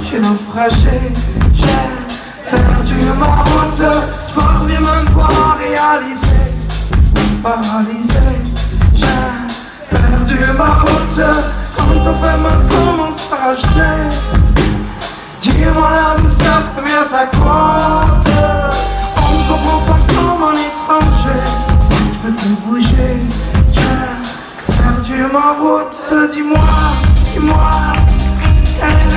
j'ai naufragé, j'ai perdu ma route. Je reviens même pas réaliser, paralysé, j'ai perdu ma route. Quand on fait mal, comment se racheter? Dis-moi la douceur, combien ça coûte? On ne comprend pas comme un étranger. Je veux te bouger, j'ai perdu ma route. Dis-moi, dis-moi,